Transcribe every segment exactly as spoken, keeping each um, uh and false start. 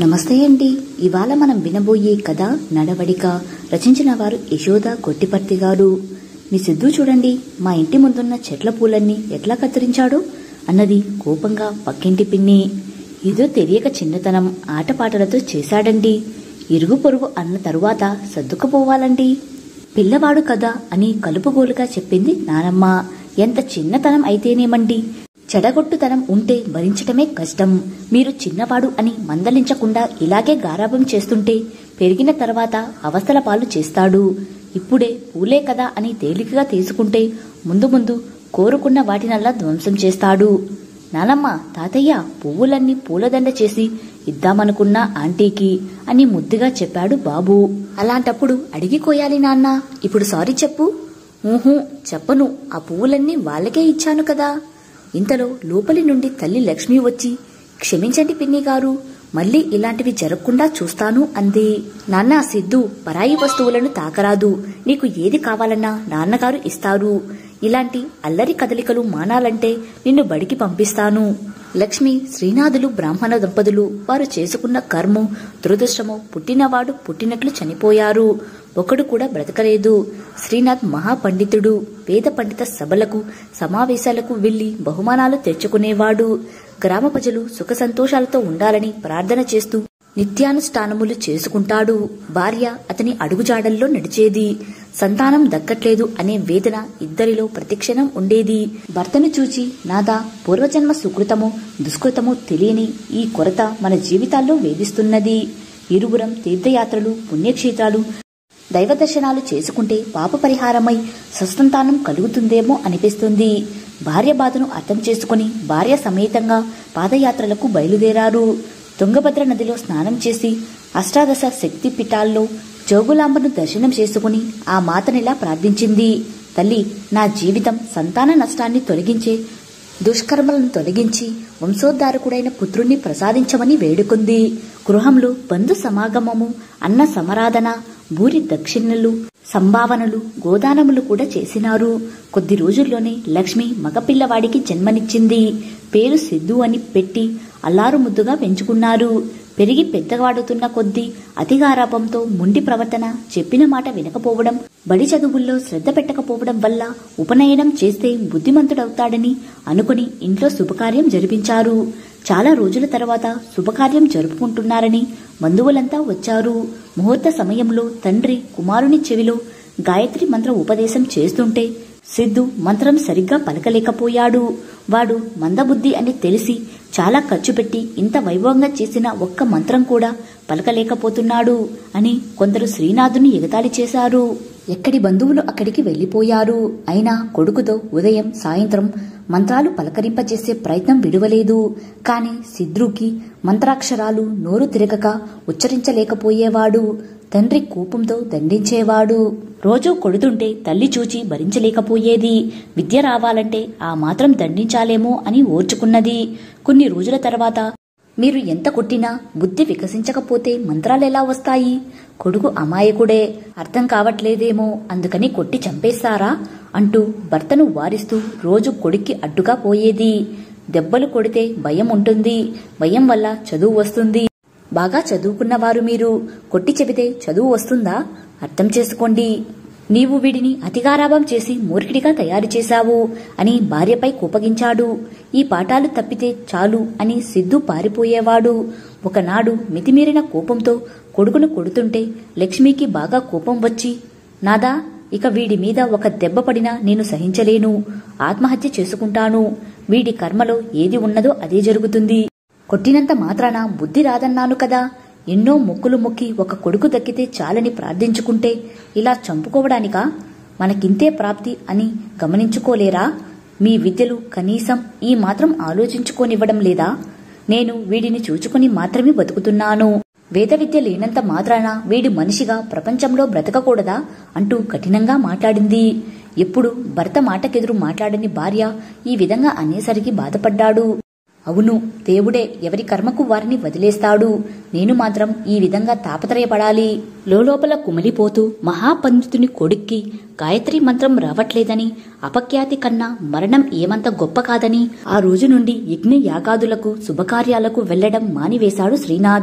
నమస్తే అండి. ఇవాళ మనం వినబోయే కథ నడవడిక. రచించిన వారు యశోద కొట్టిపర్తి గారు. మీ సిద్ధు చూడండి, మా ఇంటి ముందున్న చెట్ల పూలన్నీ ఎట్లా కత్తిరించాడు అన్నది కోపంగా పక్కింటి పిన్ని. ఏదో తెలియక చిన్నతనం ఆటపాటలతో చేశాడండి. ఇరుగు పొరుగు అన్న తరువాత సర్దుకుపోవాలండి. పిల్లవాడు కదా అని కలుపుగోలుగా చెప్పింది నానమ్మ. ఎంత చిన్నతనం అయితేనేమండి, చెడగొట్టుతనం ఉంటే భరించటమే కష్టం. మీరు చిన్నవాడు అని మందలించకుండా ఇలాగే గారాబం చేస్తుంటే పెరిగిన తర్వాత అవస్థల పాలు చేస్తాడు. ఇప్పుడే పూలే కదా అని తేలికగా తీసుకుంటే ముందు ముందు కోరుకున్న వాటినల్లా ధ్వంసం చేస్తాడు. నానమ్మ, తాతయ్య పువ్వులన్నీ పూలదండ చేసి ఇద్దామనుకున్నా ఆంటీకి అని ముద్దుగా చెప్పాడు బాబు. అలాంటప్పుడు అడిగి కోయాలి నాన్న, ఇప్పుడు సారీ చెప్పు. ఊహూ చెప్పను, ఆ పువ్వులన్నీ వాళ్ళకే ఇచ్చాను కదా. ఇంతలో లోపలి నుండి తల్లి లక్ష్మి వచ్చి, క్షమించండి పిన్ని గారు, మళ్ళీ ఇలాంటివి జరగకుండా చూస్తాను అంది. నాన్న సిద్ధు, పరాయి వస్తువులను తాకరాదు. నీకు ఏది కావాలన్నా నాన్నగారు ఇస్తారు. ఇలాంటి అల్లరి కదలికలు మానాలంటే నిన్ను బడికి పంపిస్తాను. లక్ష్మి శ్రీనాథులు బ్రాహ్మణ దంపతులు. వారు చేసుకున్న కర్మో దురదృష్టమో పుట్టినవాడు పుట్టినట్లు చనిపోయారు. ఒకడు కూడా బ్రతకలేదు. శ్రీనాథ్ మహాపండితుడు. వేద పండిత సభలకు సమావేశాలకు వెళ్లి బహుమానాలు తెచ్చుకునేవాడు. గ్రామ ప్రజలు సుఖ సంతోషాలతో ఉండాలని ప్రార్థన చేస్తూ నిత్యానుష్ఠానములు చేసుకుంటాడు. భార్య అతని అడుగుజాడల్లో నడిచేది. సంతానం దక్కట్లేదు అనే వేదన ఇద్దరిలో ప్రతిక్షణం ఉండేది. భర్తను చూచి, నాదా, పూర్వజన్మ సుకృతమో దుష్కృతమో తెలియని ఈ కొరత మన జీవితాల్లో వేధిస్తున్నది. ఇరువురం తీర్థయాత్రలు, పుణ్యక్షేత్రాలు, దైవ దర్శనాలు చేసుకుంటే పాప పరిహారమై సస్తంతానం కలుగుతుందేమో అనిపిస్తుంది. భార్య బాధను అర్థం చేసుకుని భార్య సమేతంగా పాదయాత్రలకు బయలుదేరారు. తుంగభద్ర నదిలో స్నానం చేసి అష్టాదశ శక్తి పీఠాల్లో జోగులాంబను దర్శనం చేసుకుని ఆ మాతనిలా ప్రార్థించింది. తల్లి, నా జీవితం సంతాన నష్టాన్ని తొలగించే దుష్కర్మలను తొలగించి వంశోద్ధారకుడైన పుత్రుణ్ణి ప్రసాదించమని వేడుకుంది. గృహంలో బంధు సమాగమము, అన్న సమరాధన, భూరి దక్షిణలు, సంభావనలు, గోదానములు కూడా చేసినారు. కొద్ది రోజుల్లోనే లక్ష్మి మగపిల్లవాడికి జన్మనిచ్చింది. పేరు సిద్ధు అని పెట్టి అల్లారు ముద్దుగా పెంచుకున్నారు. పెరిగి పెద్దవాడుతున్న కొద్దీ అతిగారాపంతో మొండి ప్రవర్తన, చెప్పిన మాట వినకపోవడం, బడి చదువుల్లో శ్రద్ధ పెట్టకపోవడం వల్ల ఉపనయనం చేస్తే బుద్ధిమంతుడవుతాడని అనుకుని ఇంట్లో శుభకార్యం జరిపించారు. చాలా రోజుల తర్వాత శుభకార్యం జరుపుకుంటున్నారని బంధువులంతా వచ్చారు. ముహూర్త సమయంలో తండ్రి కుమారుని చెవిలో గాయత్రి మంత్ర ఉపదేశం చేస్తుంటే సిద్ధు మంత్రం సరిగ్గా పలకలేకపోయాడు. వాడు మందబుద్ధి అని తెలిసి చాలా ఖర్చు పెట్టి ఇంత వైభవంగా చేసిన ఒక్క మంత్రం కూడా పలకలేకపోతున్నాడు అని కొందరు శ్రీనాథుని ఎగతాళి చేశారు. ఎక్కడి బంధువులు అక్కడికి వెళ్లిపోయారు. అయినా కొడుకుతో ఉదయం సాయంత్రం మంత్రాలు పలకరింపచేసే ప్రయత్నం విడువలేదు. కాని సిద్ధుకి మంత్రాక్షరాలు నోరు తిరగక ఉచ్చరించలేకపోయేవాడు. తండ్రి కోపంతో దండించేవాడు. రోజూ కొడుతుంటే తల్లి చూచి భరించలేకపోయేది. విద్య రావాలంటే ఆ మాత్రం దండించాలేమో అని ఓర్చుకున్నది. కొన్ని రోజుల తర్వాత, మీరు ఎంత కొట్టినా బుద్ధి వికసించకపోతే మంత్రాలెలా వస్తాయి? కొడుకు అమాయకుడే, అర్థం కావట్లేదేమో, అందుకని కొట్టి చంపేస్తారా అంటూ భర్తను వారిస్తూ రోజు కొడుక్కి అడ్డుగా పోయేది. దెబ్బలు కొడితే భయం ఉంటుంది. భయం వల్ల చదువు వస్తుంది. బాగా చదువుకున్నవారు మీరు, కొట్టి చెబితే చదువు వస్తుందా? అర్థం చేసుకోండి. నీవు వీడిని అతిగారాభం చేసి మూర్ఖిడిగా తయారు చేశావు అని భార్యపై కోపగించాడు. ఈ పాఠాలు తప్పితే చాలు అని సిద్ధు పారిపోయేవాడు. ఒకనాడు మితిమీరిన కోపంతో కొడుకును కొడుతుంటే లక్ష్మికి బాగా కోపం వచ్చి, నాదా, ఇక వీడి మీద ఒక దెబ్బ పడినా నేను సహించలేను. ఆత్మహత్య చేసుకుంటాను. వీడి కర్మలో ఏది ఉన్నదో అదే జరుగుతుంది. కొట్టినంత మాత్రాన బుద్ధి రాదన్నాను కదా. ఎన్నో మొక్కులు మొక్కి ఒక కొడుకు దక్కితే చాలని ప్రార్థించుకుంటే ఇలా చంపుకోవడానికా? మనకింతే ప్రాప్తి అని గమనించుకోలేరా? మీ విద్యలు కనీసం ఈ మాత్రం ఆలోచించుకోనివ్వడం లేదా? నేను వీడిని చూచుకుని మాత్రమే బతుకుతున్నాను. వేద విద్య లేనంత మాత్రాన వీడి మనిషిగా ప్రపంచంలో బ్రతకకూడదా అంటూ కఠినంగా మాట్లాడింది. ఎప్పుడు భర్త మాటకెదురు మాట్లాడని భార్య ఈ విధంగా అనేసరికి బాధపడ్డాడు. అవును, దేవుడే ఎవరి కర్మకు వారిని వదిలేస్తాడు. నేను మాత్రం ఈ విధంగా తాపత్రయపడాలి. లోలోపల కుమిలిపోతూ మహాపండితుని కొడుక్కి గాయత్రి మంత్రం రావట్లేదని, అపఖ్యాతి కన్నా మరణం ఏమంత గొప్ప కాదని ఆ రోజు నుండి యజ్ఞ యాగాదులకు శుభకార్యాలకు వెళ్లడం మానివేశాడు శ్రీనాథ్.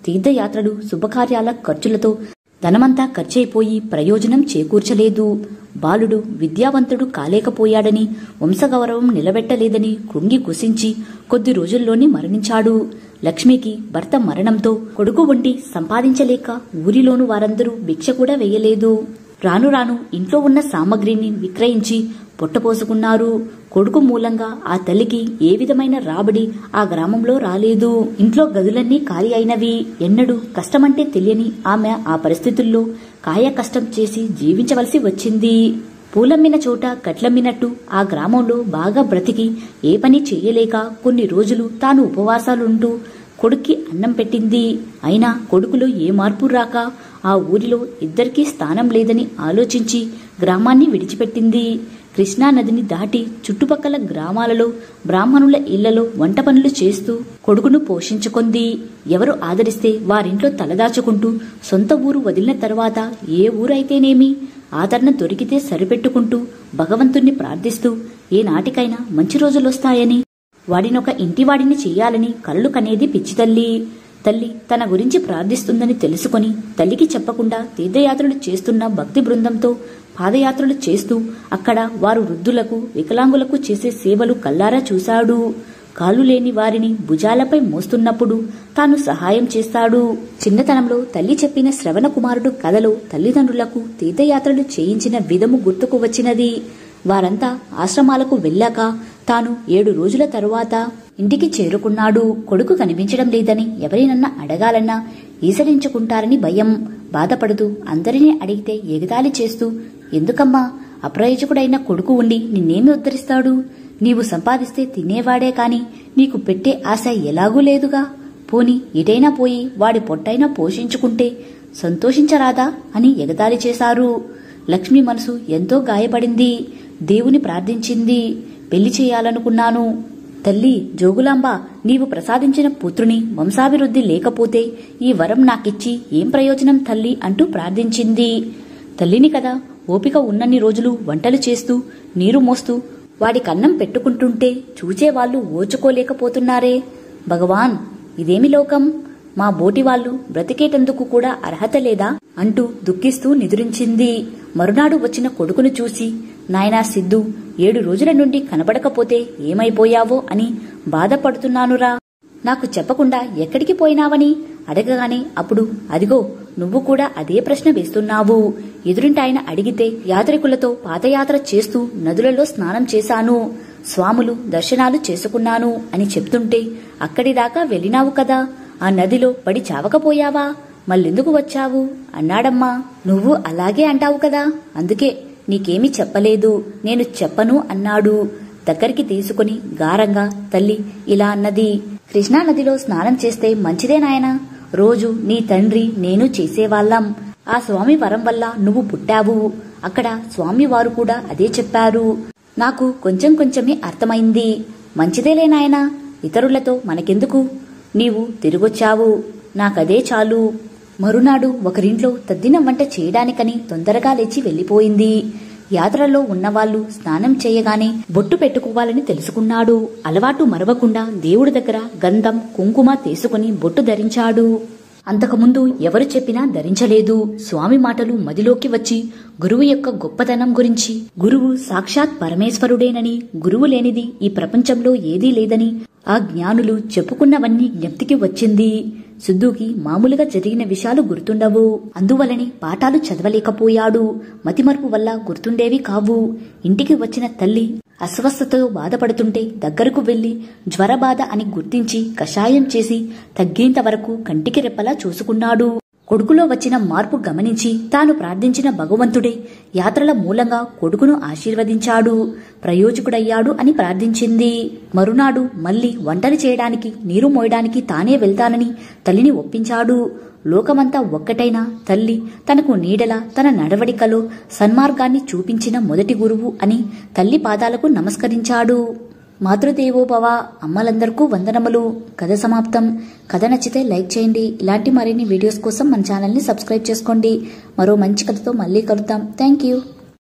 తీర్థయాత్రలు శుభకార్యాల ఖర్చులతో ధనమంతా ఖర్చయిపోయి ప్రయోజనం చేకూర్చలేదు. బాలుడు విద్యావంతుడు కాలేకపోయాడని, వంశగౌరవం నిలబెట్టలేదని కృంగి కుసించి కొద్ది రోజుల్లోనే మరణించాడు. లక్ష్మికి భర్త మరణంతో కొడుకు ఉండి సంపాదించలేక ఊరిలోను వారందరూ భిక్ష కూడా వెయ్యలేదు. రాను రాను ఇంట్లో ఉన్న సామగ్రిని విక్రయించి పొట్టపోసుకున్నారు. కొడుకు మూలంగా ఆ తల్లికి ఏ విధమైన రాబడి ఆ గ్రామంలో రాలేదు. ఇంట్లో గదులన్నీ ఖాళీ అయినవి. ఎన్నడూ కష్టమంటే తెలియని ఆమె ఆ పరిస్థితుల్లో కాయ కష్టం చేసి జీవించవలసి వచ్చింది. పూలమ్మిన చోట కట్లమ్మినట్టు ఆ గ్రామంలో బాగా బ్రతికి ఏ పని చెయ్యలేక కొన్ని రోజులు తాను ఉపవాసాలుంటూ కొడుక్కి అన్నం పెట్టింది. అయినా కొడుకులో ఏ మార్పు రాక ఆ ఊరిలో ఇద్దరికీ స్థానం లేదని ఆలోచించి గ్రామాన్ని విడిచిపెట్టింది. కృష్ణానదిని దాటి చుట్టుపక్కల గ్రామాలలో బ్రాహ్మణుల ఇళ్లలో వంట పనులు చేస్తూ కొడుకును పోషించుకుంది. ఎవరు ఆదరిస్తే వారింట్లో తలదాచుకుంటూ సొంత ఊరు వదిలిన తరువాత ఏ ఊరైతేనేమి ఆదరణ దొరికితే సరిపెట్టుకుంటూ భగవంతుణ్ణి ప్రార్థిస్తూ ఏ నాటికైనా మంచి రోజులొస్తాయని వాడినొక ఇంటివాడిని చెయ్యాలని కలలు కనేది పిచ్చి తల్లి. తల్లి తన గురించి ప్రార్థిస్తుందని తెలుసుకొని తల్లికి చెప్పకుండా తీర్థయాత్రలు చేస్తున్న భక్తి బృందంతో పాదయాత్రలు చేస్తూ అక్కడ వారు వృద్ధులకు వికలాంగులకు చేసే సేవలు కల్లారా చూశాడు. కాలు లేని వారిని భుజాలపై మోస్తున్నప్పుడు తాను సహాయం చేస్తాడు. చిన్నతనంలో తల్లి చెప్పిన శ్రవణ కుమారుడు కథలో తల్లిదండ్రులకు తీర్థయాత్రలు చేయించిన విధము గుర్తుకు వచ్చినది. వారంతా ఆశ్రమాలకు వెళ్ళాక తాను ఏడు రోజుల తరువాత ఇంటికి చేరుకున్నాడు. కొడుకు కనిపించడం లేదని ఎవరినన్నా అడగాలన్నా ఈసడించుకుంటారని భయం. బాధపడుతూ అందరినీ అడిగితే ఎగతాళి చేస్తూ, ఎందుకమ్మా, అప్రయోజకుడైన కొడుకు ఉండి నిన్నేమి ఉద్ధరిస్తాడు? నీవు సంపాదిస్తే తినేవాడే కాని నీకు పెట్టే ఆశ ఎలాగూ లేదుగా. పోని ఇటైనా పోయి వాడి పొట్టైనా పోషించుకుంటే సంతోషించరాదా అని ఎగతాళి చేశారు. లక్ష్మి మనసు ఎంతో గాయపడింది. దేవుని ప్రార్థించింది. పెళ్లి చేయాలనుకున్నాను. తల్లి జోగులాంబ, నీవు ప్రసాదించిన పుత్రుని వంశాభివృద్ధి లేకపోతే ఈ వరం నాకిచ్చి ఏం ప్రయోజనం తల్లి అంటూ ప్రార్థించింది. తల్లిని కదా, ఓపిక ఉన్నన్ని రోజులు వంటలు చేస్తూ నీరు మోస్తూ వాడి కన్నం పెట్టుకుంటుంటే చూచేవాళ్లు ఓచుకోలేకపోతున్నారే. భగవాన్, ఇదేమి లోకం? మా బోటివాళ్లు బ్రతికేటందుకు కూడా అర్హత లేదా అంటూ దుఃఖిస్తూ నిదురించింది. మరునాడు వచ్చిన కొడుకును చూసి, నాయనా సిద్ధు, ఏడు రోజుల నుండి కనబడకపోతే ఏమైపోయావో అని బాధపడుతున్నానురా. నాకు చెప్పకుండా ఎక్కడికి పోయినావని అడగగానే అప్పుడు అదిగో నువ్వు కూడా అదే ప్రశ్న వేస్తున్నావు. ఎదురింటాయన అడిగితే యాత్రికులతో పాదయాత్ర చేస్తూ నదులలో స్నానం చేశాను, స్వాములు దర్శనాలు చేసుకున్నాను అని చెప్తుంటే అక్కడిదాకా వెళ్ళినావు కదా, ఆ నదిలో పడి చావకపోయావా? మళ్ళెందుకు వచ్చావు అన్నాడమ్మా. నువ్వు అలాగే అంటావు కదా, అందుకే నీకేమీ చెప్పలేదు, నేను చెప్పను అన్నాడు. దగ్గరికి తీసుకుని గారంగా తల్లి ఇలా అన్నది, కృష్ణానదిలో స్నానం చేస్తే మంచిదే నాయనా. రోజు నీ తండ్రి నేను చేసేవాళ్ళం. ఆ స్వామి వరం వల్ల నువ్వు పుట్టావు. అక్కడ స్వామివారు కూడా అదే చెప్పారు. నాకు కొంచెం కొంచెమే అర్థమైంది. మంచిదేలే నాయనా, ఇతరులతో మనకెందుకు? నీవు తిరిగొచ్చావు, నాకదే చాలు. మరునాడు ఒకరింట్లో తద్దిన వంట చేయడానికని తొందరగా లేచి వెళ్లిపోయింది. యాత్రలో ఉన్నవాళ్లు స్నానం చేయగానే బొట్టు పెట్టుకోవాలని తెలుసుకున్నాడు. అలవాటు మరవకుండా దేవుడి దగ్గర గంధం కుంకుమ తీసుకుని బొట్టు ధరించాడు. అంతకుముందు ఎవరు చెప్పినా ధరించలేదు. స్వామి మాటలు మదిలోకి వచ్చి గురువు యొక్క గొప్పతనం గురించి, గురువు సాక్షాత్ పరమేశ్వరుడేనని, గురువు లేనిది ఈ ప్రపంచంలో ఏదీ లేదని ఆ జ్ఞానులు చెప్పుకున్నవన్నీ జ్ఞప్తికి వచ్చింది. సిద్ధుకి మామూలుగా జరిగిన విషయాలు గుర్తుండవు. అందువలని పాఠాలు చదవలేకపోయాడు. మతిమరుపు వల్ల గుర్తుండేవి కావు. ఇంటికి వచ్చిన తల్లి అస్వస్థతతో బాధపడుతుంటే దగ్గరకు వెళ్లి జ్వరబాధ అని గుర్తించి కషాయం చేసి తగ్గేంత వరకు కంటికి రెప్పలా చూసుకున్నాడు. కొడుకులో వచ్చిన మార్పు గమనించి తాను ప్రార్థించిన భగవంతుడే యాత్రల మూలంగా కొడుకును ఆశీర్వదించాడు, ప్రయోజకుడయ్యాడు అని ప్రార్థించింది. మరునాడు మళ్లీ వంటలు చేయడానికి నీరు మోయడానికి తానే వెళ్తానని తల్లిని ఒప్పించాడు. లోకమంతా ఒక్కటైనా తల్లి తనకు నీడల తన నడవడికలో సన్మార్గాన్ని చూపించిన మొదటి గురువు అని తల్లి పాదాలకు నమస్కరించాడు. మాతృదేవోభవ. అమ్మలందరికీ వందనములు. కథ సమాప్తం. కథ నచ్చితే లైక్ చేయండి. ఇలాంటి మరిన్ని వీడియోస్ కోసం మన ఛానల్ని సబ్స్క్రైబ్ చేసుకోండి. మరో మంచి కథతో మళ్ళీ కలుద్దాం. Thank you.